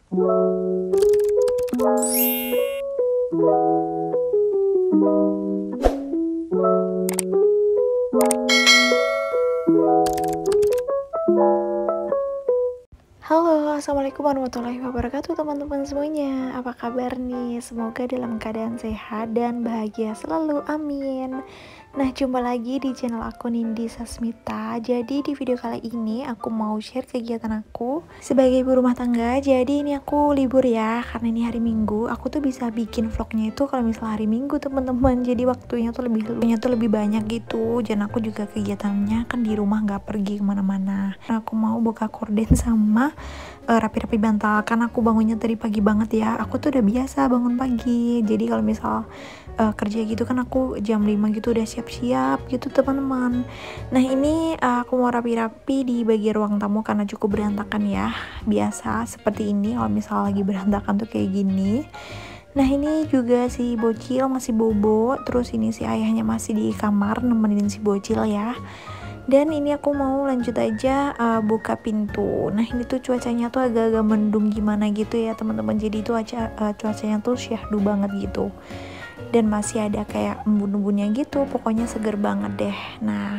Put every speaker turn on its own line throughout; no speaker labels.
Halo, assalamualaikum warahmatullahi wabarakatuh teman-teman semuanya. Apa kabar nih? Semoga dalam keadaan sehat dan bahagia selalu, amin. Nah, jumpa lagi di channel aku Nindi Sasmita. Jadi di video kali ini aku mau share kegiatan aku sebagai ibu rumah tangga. Jadi ini aku libur ya, karena ini hari Minggu. Aku tuh bisa bikin vlognya itu kalau misalnya hari Minggu teman-teman. Jadi waktunya tuh lebih banyak gitu. Dan aku juga kegiatannya kan di rumah, nggak pergi kemana-mana. Nah, aku mau buka korden sama rapi-rapi bantal, karena aku bangunnya tadi pagi banget ya. Aku tuh udah biasa bangun pagi, jadi kalau misal kerja gitu kan aku jam 5 gitu udah siap-siap gitu teman-teman. Nah ini aku mau rapi-rapi di bagian ruang tamu karena cukup berantakan ya. Biasa seperti ini kalau misal lagi berantakan tuh kayak gini. Nah ini juga si bocil masih bobo, terus ini si ayahnya masih di kamar nemenin si bocil ya. Dan ini aku mau lanjut aja buka pintu. Nah ini tuh cuacanya tuh agak-agak mendung gimana gitu ya teman-teman. Jadi itu cuacanya tuh syahdu banget gitu. Dan masih ada kayak embun-embunnya gitu. Pokoknya seger banget deh. Nah,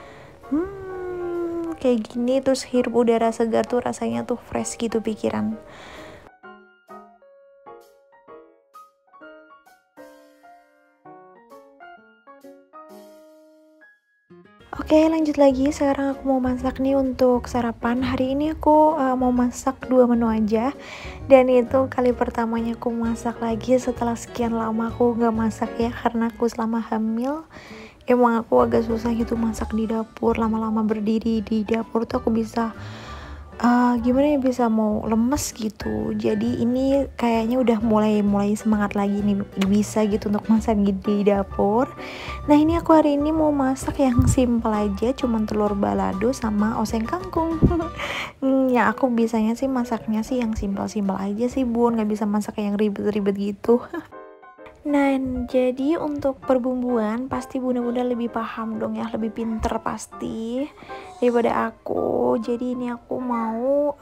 kayak gini terus hirup udara segar tuh rasanya tuh fresh gitu pikiran. Oke, lanjut lagi. Sekarang aku mau masak nih untuk sarapan. Hari ini aku mau masak 2 menu aja. Dan itu kali pertamanya aku masak lagi setelah sekian lama aku gak masak ya. Karena aku selama hamil emang aku agak susah gitu masak di dapur. Lama-lama berdiri di dapur tuh aku bisa gimana ya, bisa mau lemes gitu. Jadi ini kayaknya udah mulai semangat lagi nih bisa gitu untuk masak di dapur. Nah ini aku hari ini mau masak yang simple aja, cuman telur balado sama oseng kangkung. Ya aku biasanya sih masaknya sih yang simple-simple aja sih bun, nggak bisa masak yang ribet-ribet gitu. Nah, jadi untuk perbumbuan pasti bunda-bunda lebih paham dong ya, lebih pinter pasti daripada aku. Jadi ini aku mau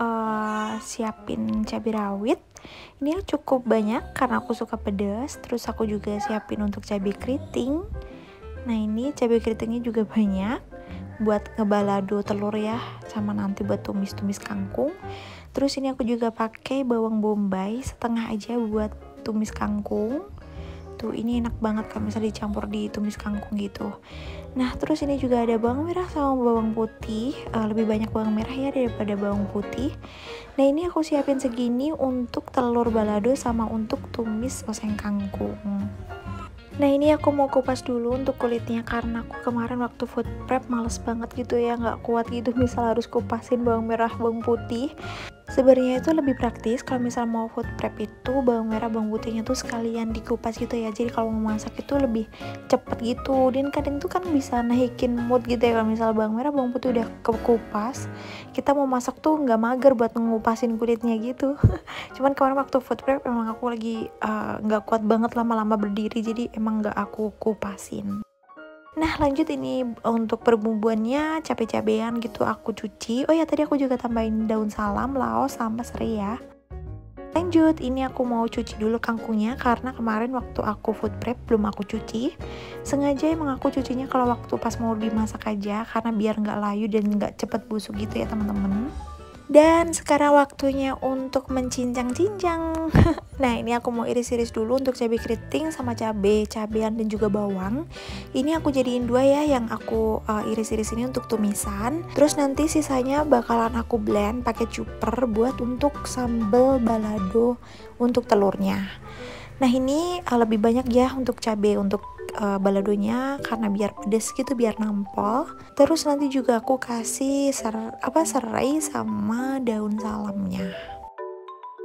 siapin cabai rawit. Ini cukup banyak karena aku suka pedas. Terus aku juga siapin untuk cabai keriting. Nah ini cabai keritingnya juga banyak buat ngebalado telur ya, sama nanti buat tumis-tumis kangkung. Terus ini aku juga pakai bawang bombay setengah aja buat tumis kangkung. Tuh ini enak banget kalau misalnya dicampur di tumis kangkung gitu. Nah terus ini juga ada bawang merah sama bawang putih, lebih banyak bawang merah ya daripada bawang putih. Nah ini aku siapin segini untuk telur balado sama untuk tumis oseng kangkung. Nah ini aku mau kupas dulu untuk kulitnya, karena aku kemarin waktu food prep males banget gitu ya, nggak kuat gitu misal harus kupasin bawang merah bawang putih. Sebenarnya itu lebih praktis kalau misal mau food prep itu bawang merah bawang putihnya tuh sekalian dikupas gitu ya, jadi kalau mau masak itu lebih cepet gitu. Dan kadang tuh kan bisa naikin mood gitu ya, kalau misal bawang merah bawang putih udah kekupas, kita mau masak tuh nggak mager buat ngupasin kulitnya gitu. Cuman kemarin waktu food prep emang aku lagi nggak kuat banget lama-lama berdiri, jadi emang nggak aku kupasin. Nah lanjut ini untuk perbumbuannya cabai-cabean gitu aku cuci. Oh ya tadi aku juga tambahin daun salam, laos sama serai ya. Lanjut ini aku mau cuci dulu kangkungnya karena kemarin waktu aku food prep belum aku cuci. Sengaja emang aku cucinya kalau waktu pas mau dimasak aja, karena biar nggak layu dan nggak cepet busuk gitu ya teman-teman. Dan sekarang waktunya untuk mencincang-cincang. Nah ini aku mau iris-iris dulu untuk cabai keriting sama cabean dan juga bawang. Ini aku jadiin 2 ya, yang aku iris-iris ini untuk tumisan. Terus nanti sisanya bakalan aku blend pakai chopper buat untuk sambal balado untuk telurnya. Nah ini lebih banyak ya untuk cabai untuk baladonya karena biar pedes gitu, biar nampol. Terus nanti juga aku kasih serai sama daun salamnya.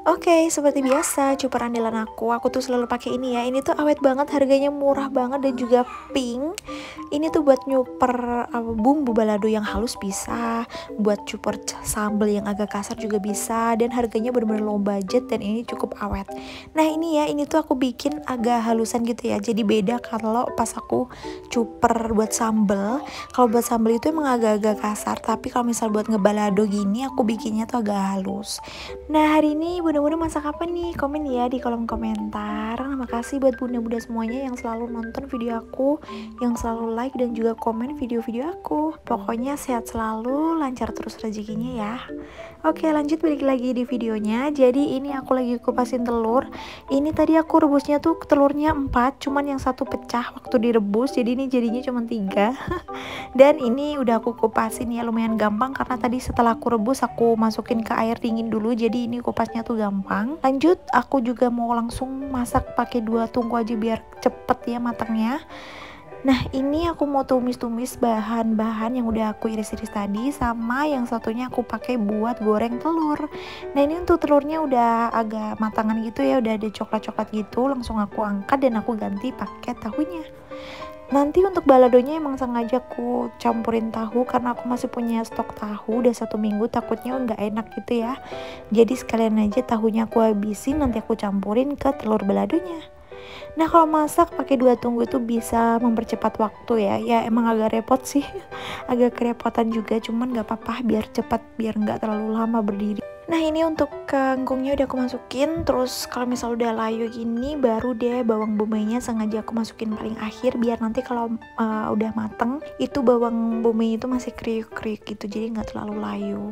Oke, seperti biasa, cuper andalan aku tuh selalu pakai ini ya. Ini tuh awet banget, harganya murah banget dan juga pink. Ini tuh buat nyuper bumbu balado yang halus bisa, buat cuper sambal yang agak kasar juga bisa, dan harganya bener-bener low budget dan ini cukup awet. Nah ini ya, ini tuh aku bikin agak halusan gitu ya. Jadi beda kalau pas aku cuper buat sambal. Kalau buat sambal itu emang agak-agak kasar, tapi kalau misal buat ngebalado gini, aku bikinnya tuh agak halus. Nah hari ini bunda-bunda masak apa nih? Komen ya di kolom komentar. Makasih buat bunda-bunda semuanya yang selalu nonton video aku, yang selalu like dan juga komen video-video aku. Pokoknya sehat selalu, lancar terus rezekinya ya. Oke lanjut balik lagi di videonya. Jadi ini aku lagi kupasin telur. Ini tadi aku rebusnya tuh telurnya 4, cuman yang satu pecah waktu direbus. Jadi ini jadinya cuma 3. Dan ini udah aku kupasin ya, lumayan gampang karena tadi setelah aku rebus aku masukin ke air dingin dulu. Jadi ini kupasnya tuh gampang. Lanjut aku juga mau langsung masak pakai 2 tungku aja biar cepet ya matangnya. Nah ini aku mau tumis-tumis bahan-bahan yang udah aku iris-iris tadi, sama yang satunya aku pakai buat goreng telur. Nah ini untuk telurnya udah agak matangan gitu ya, udah ada coklat-coklat gitu. Langsung aku angkat dan aku ganti pakai tahunya. Nanti untuk baladonya emang sengaja aku campurin tahu karena aku masih punya stok tahu udah 1 minggu, takutnya nggak enak gitu ya. Jadi sekalian aja tahunya aku habisin, nanti aku campurin ke telur baladonya. Nah kalau masak pakai 2 tungku itu bisa mempercepat waktu ya. Ya emang agak repot sih, agak kerepotan juga, cuman nggak apa-apa biar cepat, biar nggak terlalu lama berdiri. Nah ini untuk kangkungnya udah aku masukin. Terus kalau misal udah layu gini baru deh bawang bombaynya sengaja aku masukin paling akhir, biar nanti kalau udah mateng itu bawang bombay itu masih kriuk-kriuk gitu, jadi nggak terlalu layu.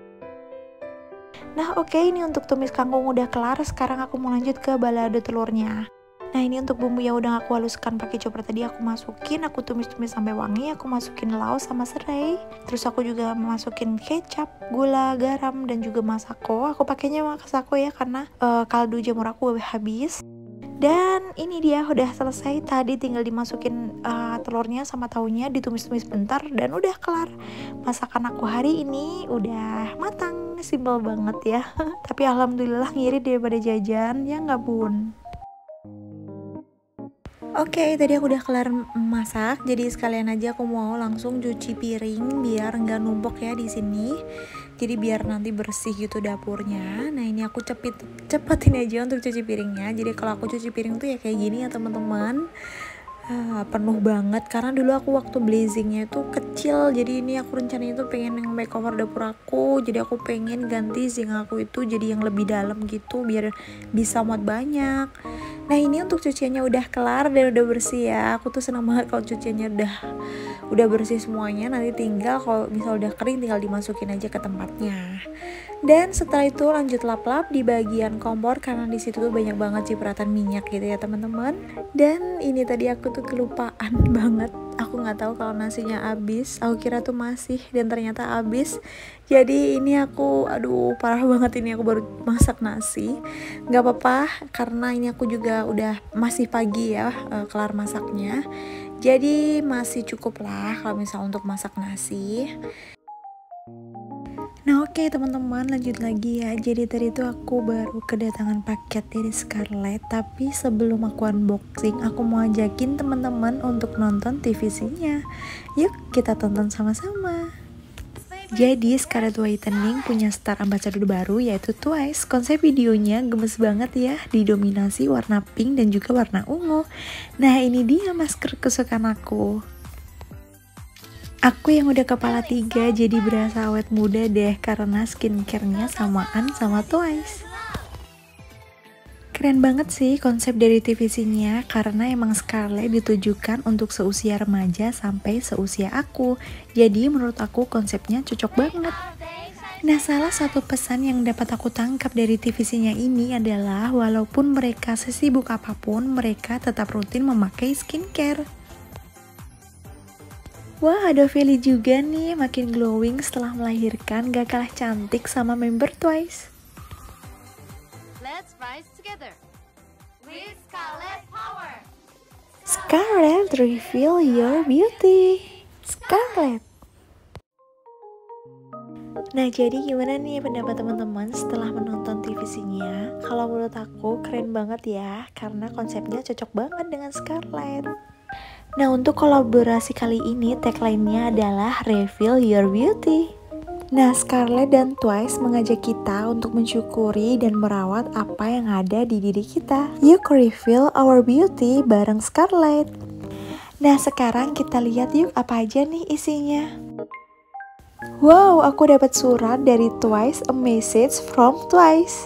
Nah oke, ini untuk tumis kangkung udah kelar. Sekarang aku mau lanjut ke balado telurnya. Nah ini untuk bumbu yang udah aku haluskan pakai chopper tadi aku masukin, aku tumis-tumis sampai wangi. Aku masukin laos sama serai. Terus aku juga masukin kecap, gula, garam dan juga masako. Aku pakainya masako ya karena kaldu jamur aku habis. Dan ini dia udah selesai, tadi tinggal dimasukin telurnya sama tahunya, ditumis-tumis bentar dan udah kelar. Masakan aku hari ini udah matang, simple banget ya. Tapi alhamdulillah ngirit daripada jajan, ya nggak bun? Oke, tadi aku udah kelar masak, jadi sekalian aja aku mau langsung cuci piring biar nggak numpuk ya di sini. Jadi biar nanti bersih gitu dapurnya. Nah ini aku cepetin aja untuk cuci piringnya. Jadi kalau aku cuci piring tuh ya kayak gini ya teman-teman. Penuh banget karena dulu aku waktu blazingnya itu kecil, jadi ini aku rencananya itu pengen yang makeover dapur aku, jadi aku pengen ganti zinc aku itu jadi yang lebih dalam gitu biar bisa muat banyak. Nah ini untuk cuciannya udah kelar dan udah bersih ya. Aku tuh senang banget kalau cuciannya udah bersih semuanya. Nanti tinggal kalau misal udah kering tinggal dimasukin aja ke tempatnya. Dan setelah itu lanjut lap-lap di bagian kompor karena di situ tuh banyak banget cipratan minyak gitu ya teman-teman. Dan ini tadi aku tuh kelupaan banget. Aku nggak tahu kalau nasinya habis. Aku kira tuh masih dan ternyata habis. Jadi ini aku aduh parah banget, ini aku baru masak nasi. Nggak apa-apa karena ini aku juga udah masih pagi ya kelar masaknya. Jadi masih cukup lah kalau misal untuk masak nasi. Nah oke teman-teman, lanjut lagi ya. Jadi tadi tuh aku baru kedatangan paket dari Scarlett. Tapi sebelum aku unboxing, aku mau ajakin teman-teman untuk nonton TVC-nya. Yuk kita tonton sama-sama. Jadi Scarlett Whitening punya star ambassador baru yaitu Twice. Konsep videonya gemes banget ya, didominasi warna pink dan juga warna ungu. Nah ini dia masker kesukaan aku. Aku yang udah kepala 3 jadi berasa awet muda deh karena skincare-nya samaan sama Twice. Keren banget sih konsep dari TVC-nya karena emang Scarlett ditujukan untuk seusia remaja sampai seusia aku. Jadi menurut aku konsepnya cocok banget. Nah salah satu pesan yang dapat aku tangkap dari TVC-nya ini adalah walaupun mereka sesibuk apapun, mereka tetap rutin memakai skincare. Wah, ada Feli juga nih, makin glowing setelah melahirkan, gak kalah cantik sama member Twice.
Let's rise together with Scarlett Power.
Scarlett, reveal your beauty. Scarlett. Nah, jadi gimana nih pendapat teman-teman setelah menonton TVC-nya? Kalau menurut aku keren banget ya, karena konsepnya cocok banget dengan Scarlett. Nah, untuk kolaborasi kali ini tagline-nya adalah Reveal Your Beauty. Nah, Scarlett dan Twice mengajak kita untuk mensyukuri dan merawat apa yang ada di diri kita. Yuk reveal our beauty bareng Scarlett. Nah, sekarang kita lihat yuk apa aja nih isinya. Wow, aku dapat surat dari Twice, a message from Twice.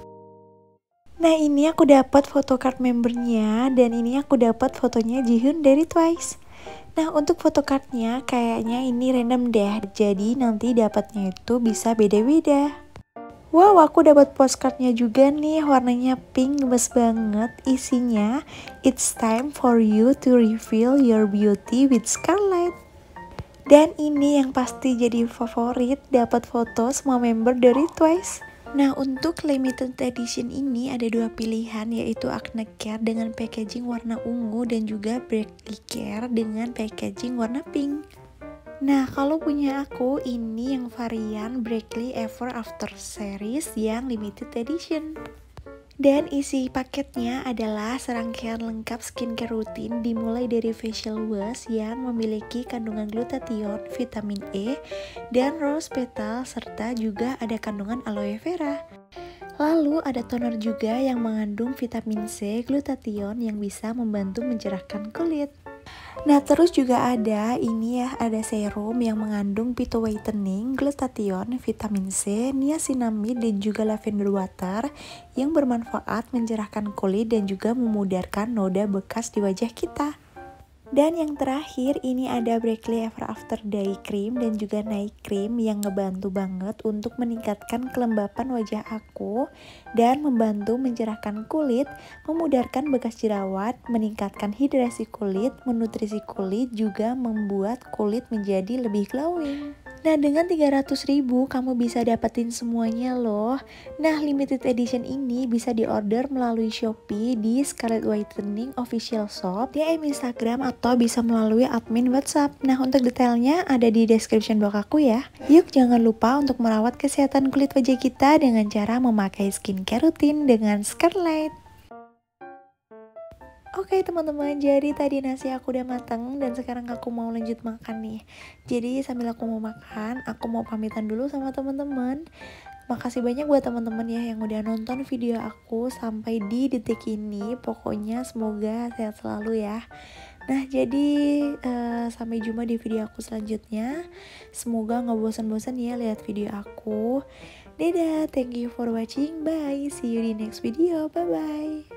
Nah, ini aku dapat photocard membernya dan ini aku dapat fotonya Jihoon dari Twice. Nah, untuk photocardnya kayaknya ini random deh, jadi nanti dapatnya itu bisa beda-beda. Wow, aku dapat postcardnya juga nih, warnanya pink, gemes banget. Isinya, it's time for you to reveal your beauty with Scarlett. Dan ini yang pasti jadi favorit, dapat foto semua member dari Twice. Nah, untuk limited edition ini ada dua pilihan, yaitu Acne Care dengan packaging warna ungu dan juga Brightly Care dengan packaging warna pink. Nah, kalau punya aku ini yang varian Brightly Ever After series yang limited edition. Dan isi paketnya adalah serangkaian lengkap skincare rutin dimulai dari facial wash yang memiliki kandungan glutathione, vitamin E, dan rose petal serta juga ada kandungan aloe vera. Lalu ada toner juga yang mengandung vitamin C, glutathione yang bisa membantu mencerahkan kulit. Nah, terus juga ada ini ya, ada serum yang mengandung phyto whitening, glutathione, vitamin C, niacinamide dan juga lavender water yang bermanfaat mencerahkan kulit dan juga memudarkan noda bekas di wajah kita. Dan yang terakhir ini ada Brightly Ever After Day Cream dan juga Night Cream yang ngebantu banget untuk meningkatkan kelembapan wajah aku dan membantu mencerahkan kulit, memudarkan bekas jerawat, meningkatkan hidrasi kulit, menutrisi kulit, juga membuat kulit menjadi lebih glowing. Nah, dengan 300.000 kamu bisa dapetin semuanya loh. Nah, limited edition ini bisa diorder melalui Shopee di Scarlett Whitening Official Shop, DM Instagram, atau bisa melalui admin WhatsApp. Nah, untuk detailnya ada di description box aku ya. Yuk, jangan lupa untuk merawat kesehatan kulit wajah kita dengan cara memakai skincare rutin dengan Scarlett. Oke teman-teman, jadi tadi nasi aku udah mateng dan sekarang aku mau lanjut makan nih. Jadi sambil aku mau makan, aku mau pamitan dulu sama teman-teman. Makasih banyak buat teman-teman ya yang udah nonton video aku sampai di detik ini. Pokoknya semoga sehat selalu ya. Nah, jadi sampai jumpa di video aku selanjutnya. Semoga nggak bosan-bosan ya lihat video aku. Dadah, thank you for watching. Bye, see you di next video. Bye bye.